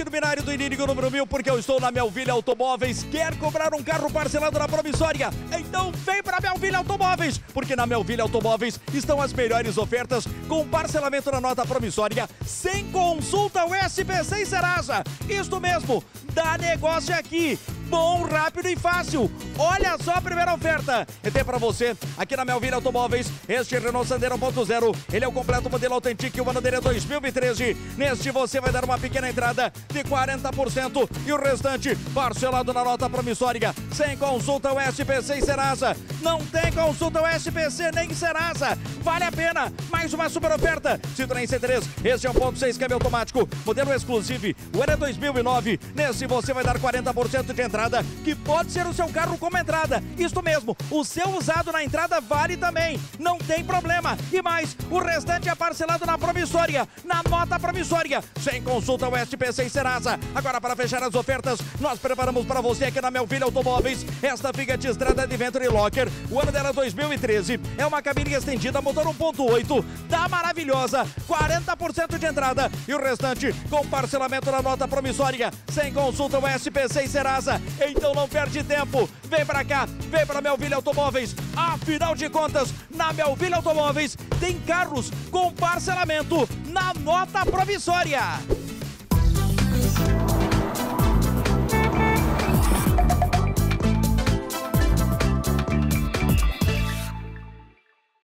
aqui no binário do Inírigo número 1000, porque eu estou na Melville Automóveis. Quer comprar um carro parcelado na promissória? Então vem para Melville Automóveis, porque na Melville Automóveis estão as melhores ofertas com parcelamento na nota promissória, sem consulta ao SPC e Serasa. Isto mesmo, dá negócio aqui. Bom, rápido e fácil. Olha só a primeira oferta. E tem para você, aqui na Melville Automóveis, este Renault Sandero 1.0. Ele é o completo modelo Authentic, o ano dele é 2013. Neste você vai dar uma pequena entrada de 40% e o restante parcelado na nota promissória, sem consulta ao SPC e Serasa. Não tem consulta ao SPC nem Serasa. Vale a pena. Mais uma super oferta. Citroën C3, este é 1.6 câmbio automático, modelo exclusivo. O ano é 2009. Nesse você vai dar 40% de entrada, que pode ser o seu carro como entrada. Isto mesmo, o seu usado na entrada vale também, não tem problema. E mais, o restante é parcelado na promissória, na nota promissória, sem consulta ao SPC e Serasa. Agora, para fechar as ofertas, nós preparamos para você aqui na Melville Automóveis esta Fiat Strada Adventure Locker. O ano dela é 2013, é uma cabine estendida, motor 1.8, tá maravilhosa, 40% de entrada e o restante com parcelamento na nota promissória, sem consulta ao SPC e Serasa. Então não perde tempo, vem pra cá, vem pra Melville Automóveis. Afinal de contas, na Melville Automóveis tem carros com parcelamento na nota promissória.